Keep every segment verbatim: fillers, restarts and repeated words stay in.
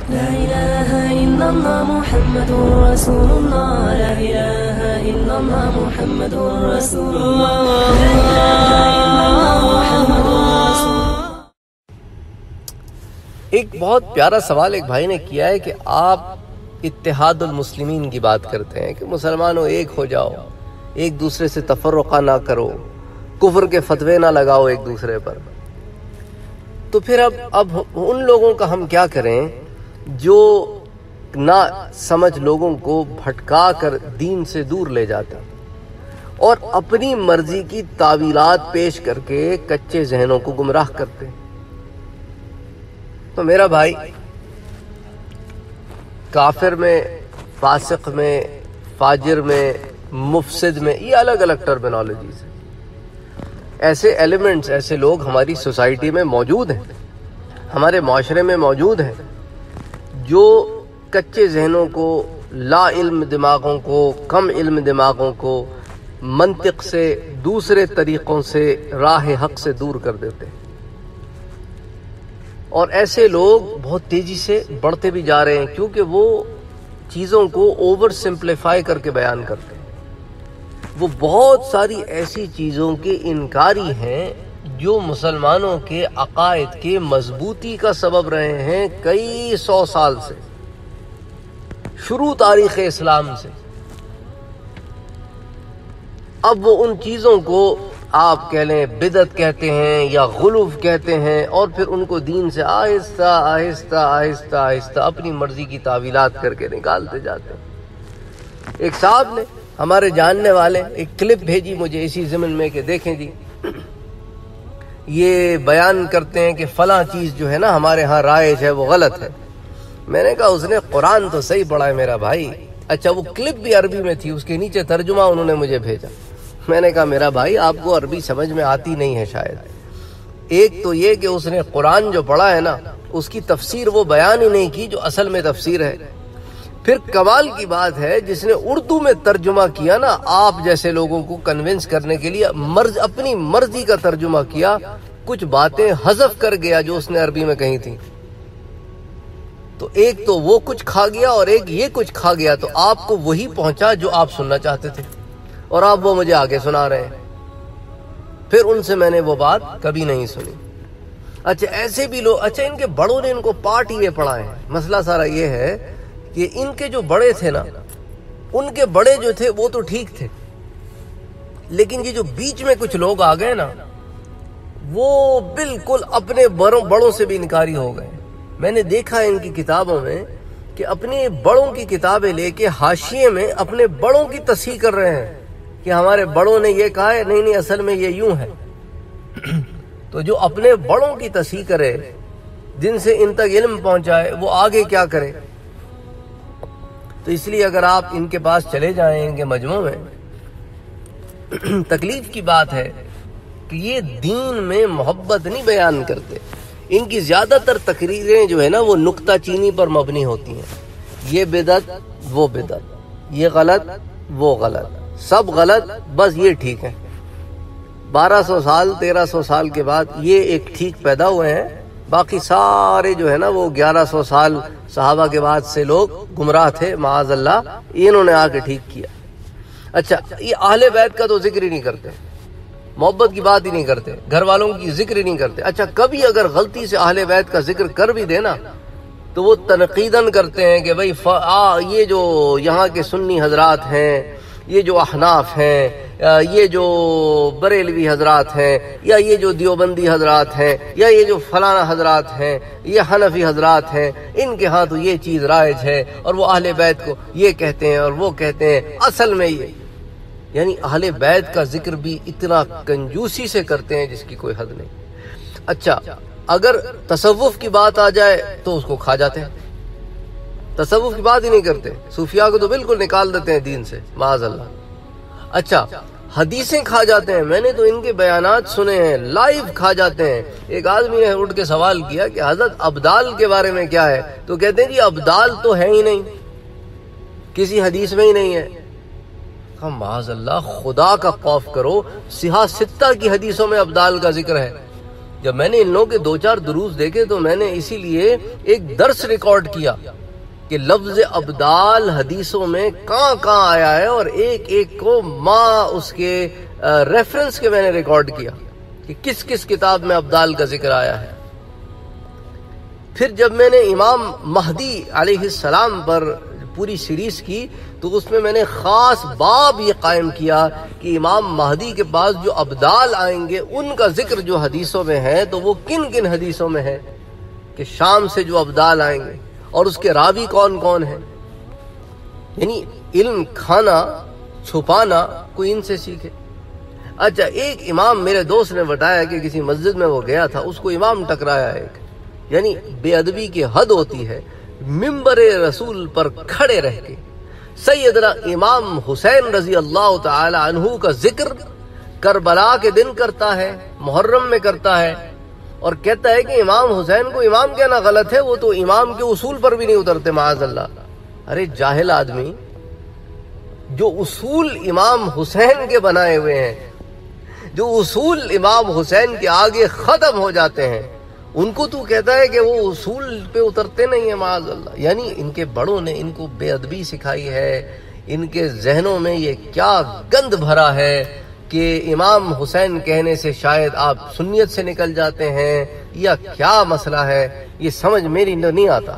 لا إله إلا الله محمد رسول الله لا إله إلا الله محمد رسول الله لا إله إلا الله محمد رسول الله۔ ایک بہت پیارا سوال ایک بھائی نے کیا ہے کہ آپ اتحاد المسلمین کی بات کرتے ہیں کہ مسلمانوں ایک ہو جاؤ، ایک دوسرے سے تفرقہ نہ کرو، کفر کے فتوے نہ لگاؤ ایک دوسرے پر۔ تو پھر اب اب ان لوگوں کا ہم کیا کریں جو نہ سمجھ لوگوں کو بھٹکا کر دین سے دور لے جاتا اور اپنی مرضی کی تعویلات پیش کر کے کچے ذہنوں کو گمراہ کرتے۔ تو میرا بھائی، کافر میں، فاسق میں، فاجر میں، مفسد میں، یہ الگ الگ ٹرمینالوجیز ہیں۔ ایسے ایلیمنٹس، ایسے لوگ ہماری سوسائٹی میں موجود ہیں، ہمارے معاشرے میں موجود ہیں، جو کچے ذہنوں کو، لا علم دماغوں کو، کم علم دماغوں کو منطق سے، دوسرے طریقوں سے، راہ حق سے دور کر دیتے ہیں۔ اور ایسے لوگ بہت تیزی سے بڑھتے بھی جا رہے ہیں کیونکہ وہ چیزوں کو اوور سمپلیفائی کر کے بیان کرتے ہیں۔ وہ بہت ساری ایسی چیزوں کے انکاری ہیں جو مسلمانوں کے عقائد کے مضبوطی کا سبب رہے ہیں کئی سو سال سے، شروع تاریخ اسلام سے۔ اب وہ ان چیزوں کو آپ کہہ لیں بدعت کہتے ہیں یا غلو کہتے ہیں، اور پھر ان کو دین سے آہستہ آہستہ آہستہ آہستہ اپنی مرضی کی تعویلات کر کے نکالتے جاتے ہیں۔ ایک صاحب نے، ہمارے جاننے والے، ایک کلپ بھیجی مجھے اسی ضمن میں کہ دیکھیں جی، یہ بیان کرتے ہیں کہ فلاں چیز جو ہے نا ہمارے ہاں رائج ہے وہ غلط ہے۔ میں نے کہا اس نے قرآن تو صحیح پڑھا ہے میرا بھائی۔ اچھا، وہ کلپ بھی عربی میں تھی، اس کے نیچے ترجمہ انہوں نے مجھے بھیجا۔ میں نے کہا میرا بھائی آپ کو عربی سمجھ میں آتی نہیں ہے شاید۔ ایک تو یہ کہ اس نے قرآن جو پڑھا ہے نا اس کی تفسیر وہ بیان ہی نہیں کی جو اصل میں تفسیر ہے۔ پھر کمال کی بات ہے جس نے اردو میں ترجمہ کیا نا آپ جیسے لوگوں کو کنونس کرنے کے لیے، مرض اپنی مرضی کا ترجمہ کیا، کچھ باتیں حذف کر گیا جو اس نے عربی میں کہی تھی۔ تو ایک تو وہ کچھ کھا گیا اور ایک یہ کچھ کھا گیا، تو آپ کو وہی پہنچا جو آپ سننا چاہتے تھے اور آپ وہ مجھے آگے سنا رہے ہیں۔ پھر ان سے میں نے وہ بات کبھی نہیں سنی۔ اچھا ایسے بھی لوگ، اچھا ان کے بڑوں نے ان کو پارٹ یہ پڑھائے ہیں۔ مسئلہ سارا یہ ہے کہ ان کے جو بڑے تھے نا، ان کے بڑے جو تھے وہ تو ٹھیک تھے، لیکن یہ جو بیچ میں کچھ لوگ آ گئے نا وہ بالکل اپنے بڑوں بڑوں سے بھی انکاری ہو گئے۔ میں نے دیکھا ان کی کتابوں میں کہ اپنے بڑوں کی کتابیں لے کے حاشیے میں اپنے بڑوں کی تصحیح کر رہے ہیں کہ ہمارے بڑوں نے یہ کہا ہے، نہیں نہیں اصل میں یہ یوں ہے۔ تو جو اپنے بڑوں کی تصحیح کرے، جن سے ان تک علم پہنچائے، وہ آگے کیا کرے؟ تو اس لیے اگر آپ ان کے پاس چلے جائیں ان کے مجموع میں، تکلیف کی بات ہے کہ یہ دین میں محبت نہیں بیان کرتے۔ ان کی زیادہ تر تقریریں جو ہے نا وہ نکتہ چینی پر مبنی ہوتی ہیں۔ یہ بدعت، وہ بدعت، یہ غلط، وہ غلط، سب غلط، بس یہ ٹھیک ہے۔ بارہ سو سال تیرہ سو سال کے بعد یہ ایک ٹھیک پیدا ہوئے ہیں، باقی سارے جو ہے نا وہ گیارہ سو سال صحابہ کے بعد سے لوگ گمراہ تھے، معاذ اللہ، انہوں نے آ کے ٹھیک کیا۔ اچھا، یہ اہل بیت کا تو ذکر ہی نہیں کرتے، محبت کی بات ہی نہیں کرتے، گھر والوں کی ذکر ہی نہیں کرتے۔ اچھا کبھی اگر غلطی سے اہل بیت کا ذکر کر بھی دینا تو وہ تنقیداً کرتے ہیں کہ بھئی یہ جو یہاں کے سنی حضرات ہیں، یہ جو احناف ہیں، یہ جو بریلوی حضرات ہیں، یا یہ جو دیوبندی حضرات ہیں، یا یہ جو فلانا حضرات ہیں، یہ حنفی حضرات ہیں، ان کے ہاں تو یہ چیز رائج ہے اور وہ اہل بیت کو یہ کہتے ہیں اور وہ کہتے ہیں۔ اصل میں یہ یعنی اہل بیت کا ذکر بھی اتنا کنجوسی سے کرتے ہیں جس کی کوئی حد نہیں۔ اچھا اگر تصوف کی بات آ جائے تو اس کو کھا جاتے ہیں، تصوف کی بات ہی نہیں کرتے، صوفیاء کو تو بالکل نکال دیتے ہیں دین سے، معاذ اللہ۔ اچھا حدیثیں کھا جاتے ہیں، میں نے تو ان کے بیانات سنے ہیں، لائیو کھا جاتے ہیں۔ ایک آدمی نے اٹھ کے سوال کیا کہ حضرت ابدال کے بارے میں کیا ہے، تو کہتے ہیں جی ابدال تو ہے ہی نہیں، کسی حدیث میں ہی نہیں ہے۔ معاذ اللہ، خدا کا خوف کرو، صحاح ستہ کی حدیثوں میں ابدال کا ذکر ہے، جب میں نے ان لوگوں کے دو چار دروس دیکھے تو میں نے اسی لیے ایک درس ریکارڈ کیا کہ لفظ ابدال حدیثوں میں کہاں کہاں آیا ہے، اور ایک ایک کو ماں اس کے ریفرنس کے میں نے ریکارڈ کیا کہ کس کس کتاب میں ابدال کا ذکر آیا ہے۔ پھر جب میں نے امام مہدی علیہ السلام پر پوری سیریز کی تو اس میں میں نے خاص باب یہ قائم کیا کہ امام مہدی کے پاس جو ابدال آئیں گے ان کا ذکر جو حدیثوں میں ہے تو وہ کن کن حدیثوں میں ہے کہ شام سے جو ابدال آئیں گے اور اس کے راوی کون کون ہیں۔ یعنی علم کھانا چھپانا کوئی ان سے سیکھے۔ اچھا، ایک امام میرے دوست نے بتایا کہ کسی مسجد میں وہ گیا تھا، اس کو امام ٹکرایا ایک، یعنی بے ادبی کی حد ہوتی ہے، ممبر رسول پر کھڑے رہ کے سیدنا امام حسین رضی اللہ تعالی عنہ کا ذکر کربلا کے دن کرتا ہے، محرم میں کرتا ہے، اور کہتا ہے کہ امام حسین کو امام کہنا غلط ہے، وہ تو امام کے اصول پر بھی نہیں اترتے معاذ اللہ۔ ارے جاہل آدمی، جو اصول امام حسین کے بنائے ہوئے ہیں، جو اصول امام حسین کے آگے ختم ہو جاتے ہیں، ان کو تو کہتا ہے کہ وہ اصول پہ اترتے نہیں ہیں معاذ اللہ۔ یعنی ان کے بڑوں نے ان کو بے ادبی سکھائی ہے، ان کے ذہنوں میں یہ کیا گند بھرا ہے کہ امام حسین کہنے سے شاید آپ سنیت سے نکل جاتے ہیں، یا کیا مسئلہ ہے، یہ سمجھ میری نہیں آتا۔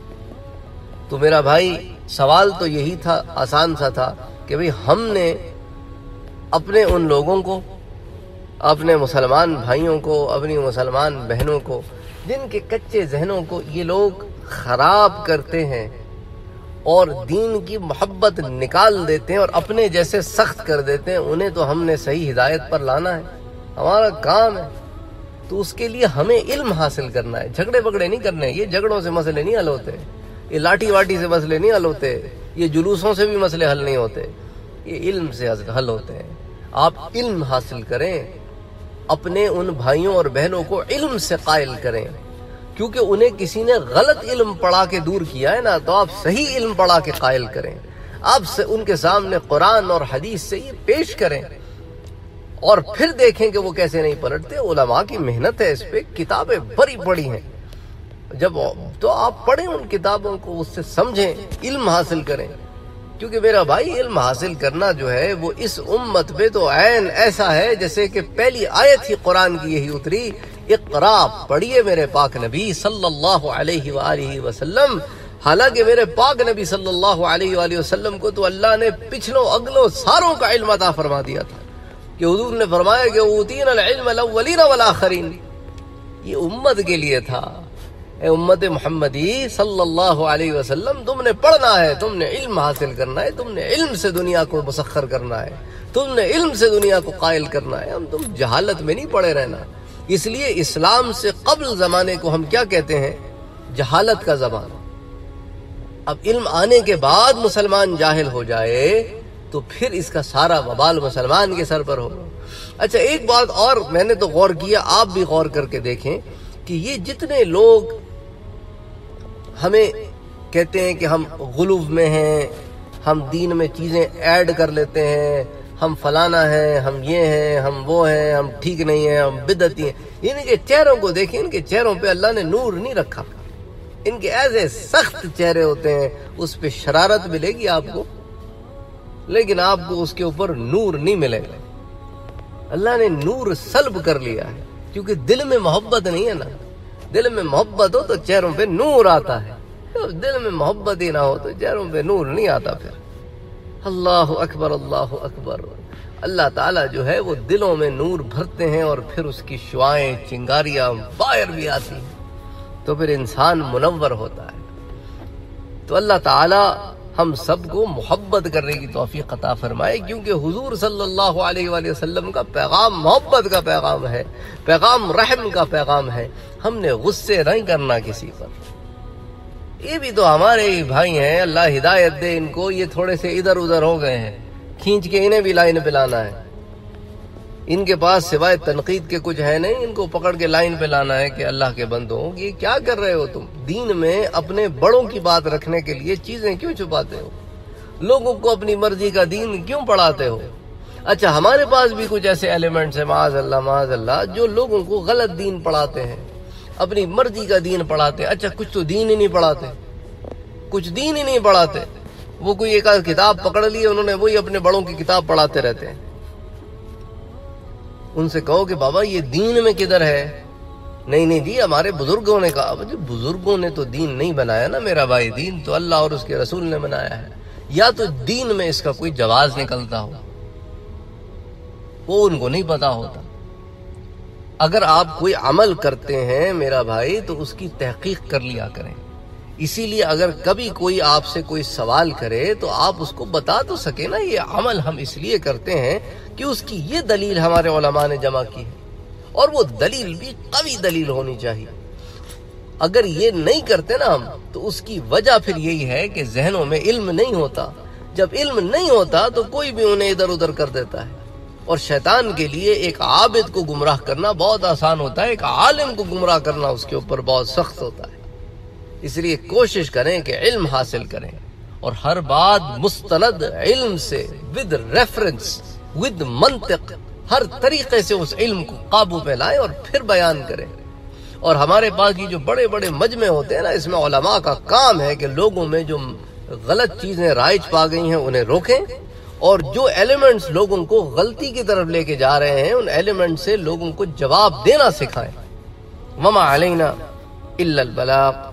تو میرا بھائی سوال تو یہی تھا، آسان سا تھا کہ بھئی ہم نے اپنے ان لوگوں کو، اپنے مسلمان بھائیوں کو، اپنی مسلمان بہنوں کو، جن کے کچے ذہنوں کو یہ لوگ خراب کرتے ہیں اور دین کی محبت نکال دیتے ہیں اور اپنے جیسے سخت کر دیتے ہیں، انہیں تو ہم نے صحیح ہدایت پر لانا ہے، ہمارا کام ہے۔ تو اس کے لیے ہمیں علم حاصل کرنا ہے، جھگڑے بگڑے نہیں کرنے۔ یہ جھگڑوں سے مسئلے نہیں حل ہوتے، یہ لاٹھی واٹھی سے مسئلے نہیں حل ہوتے، یہ جلوسوں سے بھی مسئلے حل نہیں ہوتے، یہ علم سے حل ہوتے ہیں۔ آپ علم حاصل کریں، اپنے ان بھائیوں اور بہنوں کو علم سے قائل کریں، کیونکہ انہیں کسی نے غلط علم پڑھا کے دور کیا ہے نا، تو آپ صحیح علم پڑھا کے قائل کریں، آپ سے ان کے سامنے قرآن اور حدیث سے یہ پیش کریں، اور پھر دیکھیں کہ وہ کیسے نہیں پلٹتے۔ علماء کی محنت ہے اس پہ، کتابیں بڑی بڑی ہیں، جب تو آپ پڑھیں ان کتابوں کو، اس سے سمجھیں، علم حاصل کریں، کیونکہ میرا بھائی علم حاصل کرنا جو ہے وہ اس امت پہ تو عین ایسا ہے جیسے کہ پہلی آیت ہی قرآن کی یہی اتری، اقرا، پڑھیے میرے پاک نبی صلی اللہ علیہ وآلہ وسلم۔ حالانکہ میرے پاک نبی صلی اللہ علیہ وآلہ وسلم کو تو اللہ نے پچھلوں اگلوں ساروں کا علم عطا فرما دیا تھا، کہ حضور نے فرمایا کہ اوتینا العلم الاولین والآخرین، یہ امت کے لیے تھا۔ اے امت محمدی صلی اللہ علیہ وسلم، تم نے پڑھنا ہے، تم نے علم حاصل کرنا ہے، تم نے علم سے دنیا کو مسخر کرنا ہے، تم نے علم سے دنیا کو قائل کرنا ہے، ہم تم جہالت میں نہیں پڑے رہنا۔ اس لیے اسلام سے قبل زمانے کو ہم کیا کہتے ہیں؟ جہالت کا زمانہ۔ اب علم آنے کے بعد مسلمان جاہل ہو جائے تو پھر اس کا سارا وبال مسلمان کے سر پر ہوگا۔ اچھا، ایک بات اور میں نے تو غور کیا، آپ بھی غور کر کے دیکھیں کہ یہ جتنے لوگ ہمیں کہتے ہیں کہ ہم غلو میں ہیں، ہم دین میں چیزیں ایڈ کر لیتے ہیں، ہم فلانا ہیں، ہم یہ ہیں، ہم وہ ہیں، ہم ٹھیک نہیں ہیں، ہم بدعتی ہیں، ان کے چہروں کو دیکھیں، ان کے چہروں پہ اللہ نے نور نہیں رکھا، ان کے ایسے سخت چہرے ہوتے ہیں، اس پہ شرارت ملے گی آپ کو، لیکن آپ کو اس کے اوپر نور نہیں ملے گا۔ اللہ نے نور سلب کر لیا ہے، کیونکہ دل میں محبت نہیں ہے نا۔ دل میں محبت ہو تو چہروں پہ نور آتا ہے، دل میں محبت ہی نہ ہو تو چہروں پہ نور نہیں آتا۔ پھر اللہ اکبر، اللہ اکبر، اللہ تعالیٰ جو ہے وہ دلوں میں نور بھرتے ہیں، اور پھر اس کی شعائیں، چنگاریاں باہر بھی آتی ہیں، تو پھر انسان منور ہوتا ہے۔ تو اللہ تعالیٰ ہم سب کو محبت کرنے کی توفیق عطا فرمائے، کیونکہ حضور صلی اللہ علیہ وآلہ وسلم کا پیغام محبت کا پیغام ہے، پیغام رحم کا پیغام ہے۔ ہم نے غصے نہیں کرنا کسی پر۔ یہ بھی تو ہمارے ہی بھائی ہیں، اللہ ہدایت دے ان کو، یہ تھوڑے سے ادھر ادھر ہو گئے ہیں، کھینچ کے انہیں بھی لائن پہ لانا ہے۔ ان کے پاس سوائے تنقید کے کچھ ہے نہیں، ان کو پکڑ کے لائن پہ لانا ہے کہ اللہ کے بندوں، یہ کیا کر رہے ہو تم؟ دین میں اپنے بڑوں کی بات رکھنے کے لیے چیزیں کیوں چھپاتے ہو؟ لوگوں کو اپنی مرضی کا دین کیوں پڑھاتے ہو؟ اچھا ہمارے پاس بھی کچھ ایسے ایلیمنٹس ہیں معاذ اللہ معاذ اللہ جو لوگوں کو غلط دین پڑھاتے ہیں، اپنی مرضی کا دین پڑھاتے ہیں۔ اچھا کچھ تو دین ہی نہیں پڑھاتے، کچھ دین ہی نہیں پڑھاتے، وہ کوئی ایک آدھ کتاب پکڑ لی انہوں نے، وہی اپنے بڑوں کی کتاب پڑھاتے رہتے ہیں۔ ان سے کہو کہ بابا یہ دین میں کدھر ہے؟ نہیں نہیں جی ہمارے بزرگوں نے کہا۔ جی بزرگوں نے تو دین نہیں بنایا نا میرا بھائی، دین تو اللہ اور اس کے رسول نے بنایا ہے۔ یا تو دین میں اس کا کوئی جواز نکلتا ہو، وہ ان کو نہیں پتا ہوتا۔ اگر آپ کوئی عمل کرتے ہیں میرا بھائی تو اس کی تحقیق کر لیا کریں۔ اسی لیے اگر کبھی کوئی آپ سے کوئی سوال کرے تو آپ اس کو بتا تو سکیں نا، یہ عمل ہم اس لیے کرتے ہیں کہ اس کی یہ دلیل ہمارے علماء نے جمع کی ہے، اور وہ دلیل بھی قوی دلیل ہونی چاہیے۔ اگر یہ نہیں کرتے نا ہم تو اس کی وجہ پھر یہی ہے کہ ذہنوں میں علم نہیں ہوتا۔ جب علم نہیں ہوتا تو کوئی بھی انہیں ادھر ادھر کر دیتا ہے، اور شیطان کے لیے ایک عابد کو گمراہ کرنا بہت آسان ہوتا ہے، ایک عالم کو گمراہ کرنا اس کے اوپر بہت سخت ہوتا ہے۔ اس لیے کوشش کریں کہ علم حاصل کریں، اور ہر بات مستند علم سے، ود ریفرنس، ود منطق، ہر طریقے سے اس علم کو قابو پہ لائیں اور پھر بیان کریں۔ اور ہمارے پاس یہ جو بڑے بڑے مجمع ہوتے ہیں نا، اس میں علماء کا کام ہے کہ لوگوں میں جو غلط چیزیں رائج پا گئی ہیں انہیں روکیں، اور جو ایلیمنٹس لوگوں کو غلطی کی طرف لے کے جا رہے ہیں ان ایلیمنٹ سے لوگوں کو جواب دینا سکھائیں۔ وما علینا الا البلاغ۔